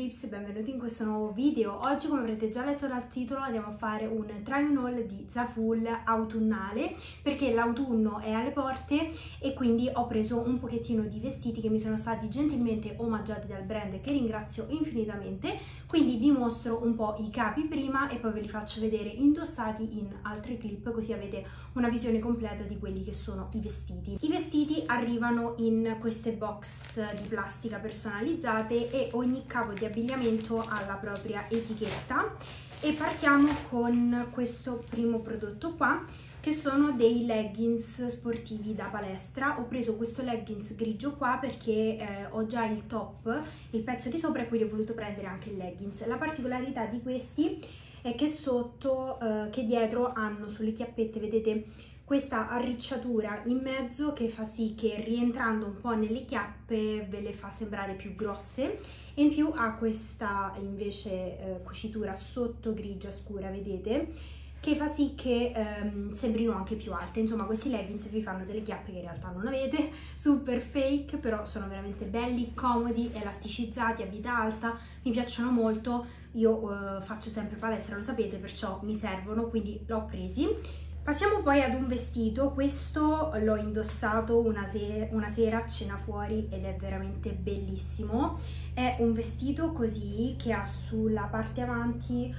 Clips e benvenuti in questo nuovo video. Oggi, come avrete già letto dal titolo, andiamo a fare un try on haul di Zaful autunnale, perché l'autunno è alle porte e quindi ho preso un pochettino di vestiti che mi sono stati gentilmente omaggiati dal brand, che ringrazio infinitamente. Quindi vi mostro un po' i capi prima e poi ve li faccio vedere indossati in altri clip, così avete una visione completa di quelli che sono i vestiti. I vestiti arrivano in queste box di plastica personalizzate e ogni capo di abbigliamento ha la propria etichetta. E partiamo con questo primo prodotto qua, che sono dei leggings sportivi da palestra. Ho preso questo leggings grigio qua perché ho già il top, il pezzo di sopra, e quindi ho voluto prendere anche il leggings. La particolarità di questi è che sotto, che dietro hanno sulle chiappette, vedete, questa arricciatura in mezzo che fa sì che rientrando un po' nelle chiappe ve le fa sembrare più grosse, e in più ha questa invece cucitura sotto grigia scura, vedete, che fa sì che sembrino anche più alte. Insomma, questi leggings vi fanno delle chiappe che in realtà non avete, super fake, però sono veramente belli, comodi, elasticizzati a vita alta, mi piacciono molto. Io faccio sempre palestra, lo sapete, perciò mi servono, quindi l'ho presi. Passiamo poi ad un vestito. Questo l'ho indossato una sera a cena fuori ed è veramente bellissimo. È un vestito così che ha sulla parte avanti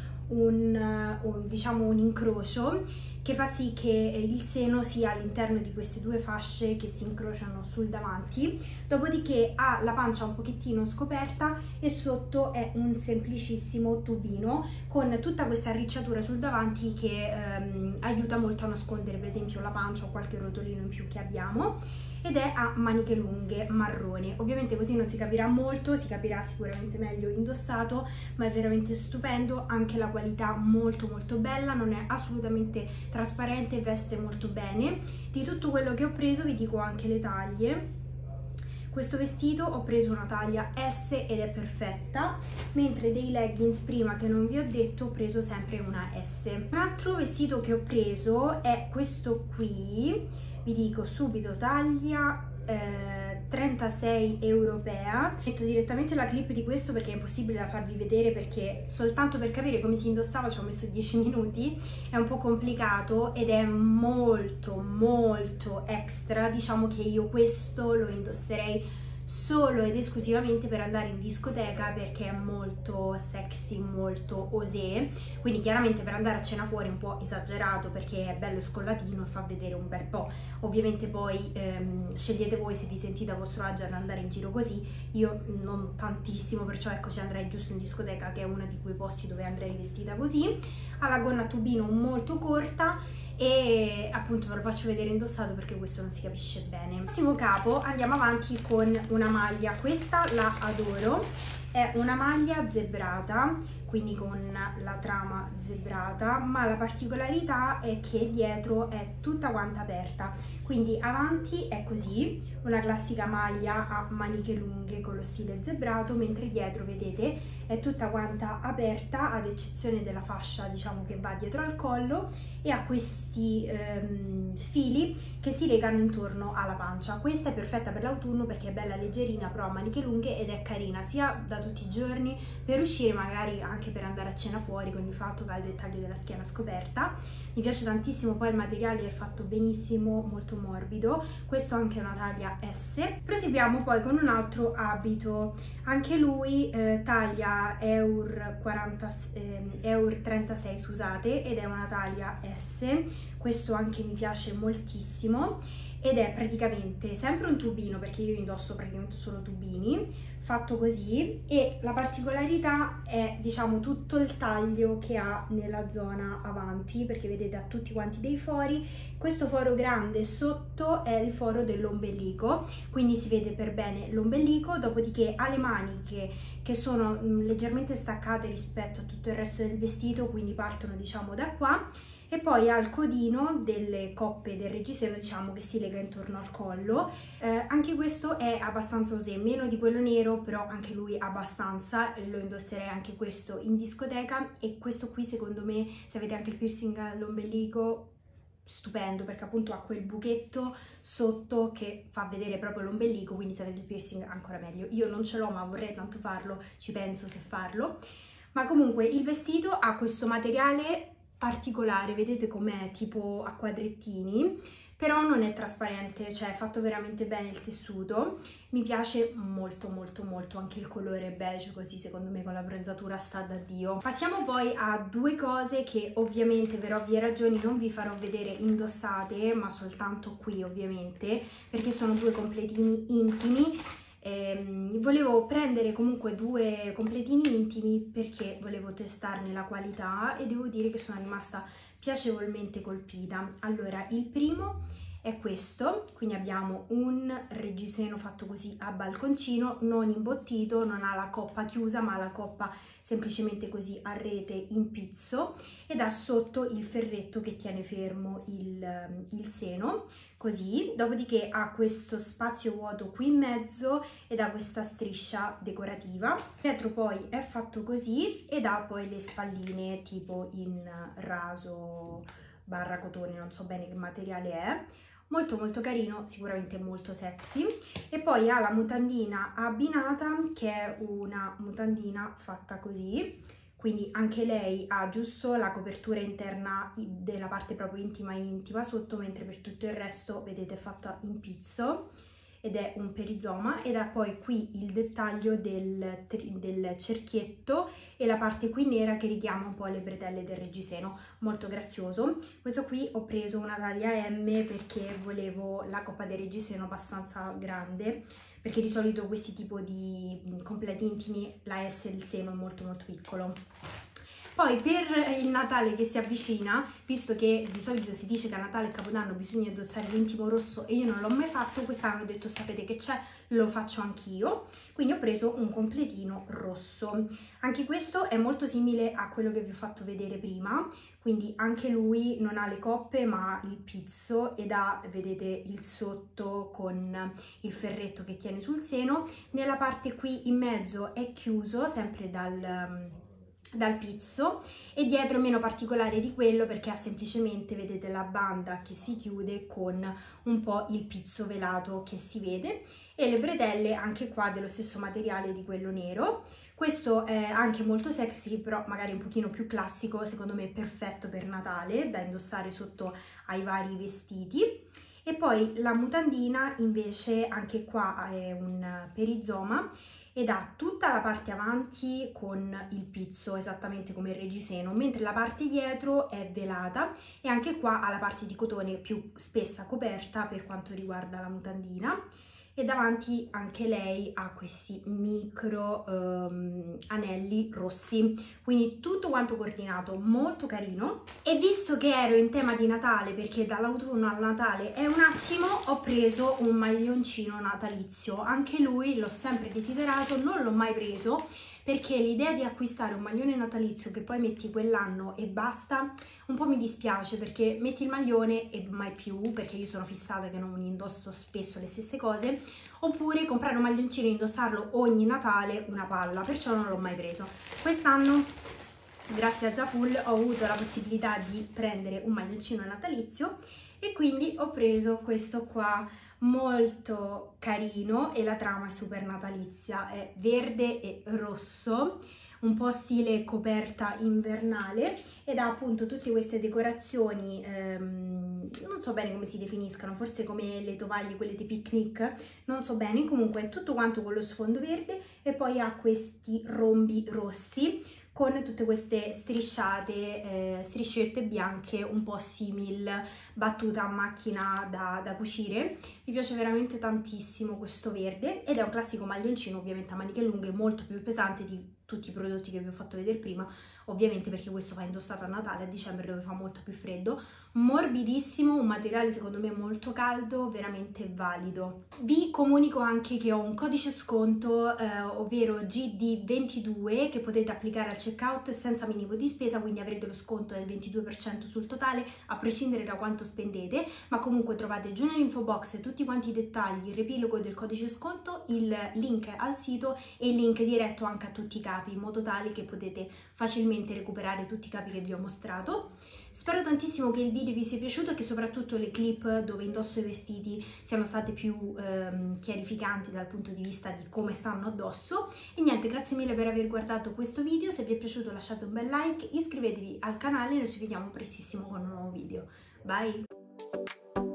diciamo un incrocio che fa sì che il seno sia all'interno di queste due fasce che si incrociano sul davanti, dopodiché ha la pancia un pochettino scoperta e sotto è un semplicissimo tubino con tutta questa arricciatura sul davanti che aiuta molto a nascondere per esempio la pancia o qualche rotolino in più che abbiamo, ed è a maniche lunghe marrone. Ovviamente così non si capirà molto, si capirà sicuramente meglio indossato, ma è veramente stupendo, anche la qualità molto bella, non è assolutamente trasparente, veste molto bene. Di tutto quello che ho preso vi dico anche le taglie. Questo vestito ho preso una taglia S ed è perfetta, mentre dei leggings prima che non vi ho detto ho preso sempre una S. Un altro vestito che ho preso è questo qui, vi dico subito taglia 36 europea. Metto direttamente la clip di questo perché è impossibile da farvi vedere, perché soltanto per capire come si indossava ci ho messo 10 minuti, è un po' complicato ed è molto extra. Diciamo che io questo lo indosserei solo ed esclusivamente per andare in discoteca, perché è molto sexy, molto osé. Quindi chiaramente per andare a cena fuori è un po' esagerato perché è bello scollatino e fa vedere un bel po'. Ovviamente poi scegliete voi se vi sentite a vostro agio ad andare in giro così. Io non tantissimo, perciò ecco ci andrei giusto in discoteca, che è uno di quei posti dove andrei vestita così. Ha la gonna a tubino molto corta e appunto ve lo faccio vedere indossato perché questo non si capisce bene. Prossimo capo, andiamo avanti con una maglia. Questa la adoro, è una maglia zebrata, quindi con la trama zebrata, ma la particolarità è che dietro è tutta quanta aperta, quindi avanti è così, una classica maglia a maniche lunghe con lo stile zebrato, mentre dietro, vedete, è tutta quanta aperta ad eccezione della fascia, diciamo, che va dietro al collo, e ha questi fili che si legano intorno alla pancia. Questa è perfetta per l'autunno perché è bella leggerina, però a maniche lunghe, ed è carina sia da tutti i giorni per uscire, magari anche per andare a cena fuori con il fatto che ha il dettaglio della schiena scoperta. Mi piace tantissimo, poi il materiale è fatto benissimo, molto morbido. Questo anche è una taglia S. Proseguiamo poi con un altro abito, anche lui taglia Eur 36, scusate, ed è una taglia S. Questo anche mi piace moltissimo ed è praticamente sempre un tubino, perché io indosso praticamente solo tubini, fatto così, e la particolarità è, diciamo, tutto il taglio che ha nella zona avanti, perché vedete ha tutti quanti dei fori. Questo foro grande sotto è il foro dell'ombelico, quindi si vede per bene l'ombelico, dopodiché ha le maniche che sono leggermente staccate rispetto a tutto il resto del vestito, quindi partono, diciamo, da qua, e poi ha il codino delle coppe del reggiseno, diciamo, che si lega intorno al collo. Anche questo è abbastanza osé, meno di quello nero, però anche lui abbastanza, lo indosserei anche questo in discoteca. E questo qui, secondo me, se avete anche il piercing all'ombelico, stupendo perché appunto ha quel buchetto sotto che fa vedere proprio l'ombelico, quindi se avete il piercing ancora meglio. Io non ce l'ho ma vorrei tanto farlo, ci penso se farlo. Ma comunque il vestito ha questo materiale particolare, vedete com'è, tipo a quadrettini, però non è trasparente, cioè è fatto veramente bene il tessuto. Mi piace molto molto molto anche il colore beige, così secondo me con la bronzatura sta da Dio. Passiamo poi a due cose che ovviamente per ovvie ragioni non vi farò vedere indossate, ma soltanto qui ovviamente, perché sono due completini intimi. Volevo prendere comunque due completini intimi perché volevo testarne la qualità e devo dire che sono rimasta piacevolmente colpita. Allora, il primo è questo, quindi abbiamo un reggiseno fatto così a balconcino, non imbottito, non ha la coppa chiusa ma ha la coppa semplicemente così a rete in pizzo ed ha sotto il ferretto che tiene fermo il seno, così. Dopodiché ha questo spazio vuoto qui in mezzo ed ha questa striscia decorativa. Dietro poi è fatto così ed ha poi le spalline tipo in raso barra cotone, non so bene che materiale è. Molto molto carino, sicuramente molto sexy. E poi ha la mutandina abbinata, che è una mutandina fatta così, quindi anche lei ha giusto la copertura interna della parte proprio intima sotto, mentre per tutto il resto vedete è fatta in pizzo ed è un perizoma, ed ha poi qui il dettaglio del cerchietto e la parte qui nera che richiama un po' le bretelle del reggiseno, molto grazioso. Questo qui ho preso una taglia M perché volevo la coppa del reggiseno abbastanza grande, perché di solito questi tipo di completi intimi la S del seno è molto molto piccolo. Poi per il Natale che si avvicina, visto che di solito si dice che a Natale e Capodanno bisogna indossare l'intimo rosso e io non l'ho mai fatto, quest'anno ho detto sapete che c'è, lo faccio anch'io, quindi ho preso un completino rosso. Anche questo è molto simile a quello che vi ho fatto vedere prima, quindi anche lui non ha le coppe ma il pizzo ed ha, vedete, il sotto con il ferretto che tiene sul seno. Nella parte qui in mezzo è chiuso sempre dal pizzo e dietro è meno particolare di quello perché ha semplicemente, vedete, la banda che si chiude con un po' il pizzo velato che si vede e le bretelle anche qua dello stesso materiale di quello nero. Questo è anche molto sexy, però magari un pochino più classico, secondo me perfetto per Natale da indossare sotto ai vari vestiti. E poi la mutandina invece anche qua è un perizoma ed ha tutta la parte avanti con il pizzo esattamente come il reggiseno, mentre la parte dietro è velata e anche qua ha la parte di cotone più spessa coperta per quanto riguarda la mutandina. E davanti anche lei ha questi micro anelli rossi, quindi tutto quanto coordinato, molto carino. E visto che ero in tema di Natale, perché dall'autunno al Natale è un attimo, ho preso un maglioncino natalizio. Anche lui l'ho sempre desiderato, non l'ho mai preso perché l'idea di acquistare un maglione natalizio che poi metti quell'anno e basta, un po' mi dispiace, perché metti il maglione e mai più, perché io sono fissata che non indosso spesso le stesse cose, oppure comprare un maglioncino e indossarlo ogni Natale, una palla, perciò non l'ho mai preso. Quest'anno, grazie a Zaful, ho avuto la possibilità di prendere un maglioncino natalizio e quindi ho preso questo qua, molto carino, e la trama è super natalizia, è verde e rosso, un po' stile coperta invernale ed ha appunto tutte queste decorazioni, non so bene come si definiscano, forse come le tovaglie, quelle di picnic, non so bene, comunque è tutto quanto con lo sfondo verde e poi ha questi rombi rossi con tutte queste strisciette bianche un po' simil battuta a macchina da cucire. Mi piace veramente tantissimo questo verde ed è un classico maglioncino ovviamente a maniche lunghe, molto più pesante di tutti i prodotti che vi ho fatto vedere prima, ovviamente perché questo va indossato a Natale, a dicembre dove fa molto più freddo, morbidissimo, un materiale secondo me molto caldo, veramente valido. Vi comunico anche che ho un codice sconto, ovvero GD22, che potete applicare al checkout senza minimo di spesa, quindi avrete lo sconto del 22% sul totale, a prescindere da quanto spendete, ma comunque trovate giù nell'info box tutti quanti i dettagli, il riepilogo del codice sconto, il link al sito e il link diretto anche a tutti i capi, in modo tale che potete facilmente facilmente recuperare tutti i capi che vi ho mostrato. Spero tantissimo che il video vi sia piaciuto e che soprattutto le clip dove indosso i vestiti siano state più chiarificanti dal punto di vista di come stanno addosso. E niente, grazie mille per aver guardato questo video, se vi è piaciuto lasciate un bel like, iscrivetevi al canale e noi ci vediamo prestissimo con un nuovo video. Bye!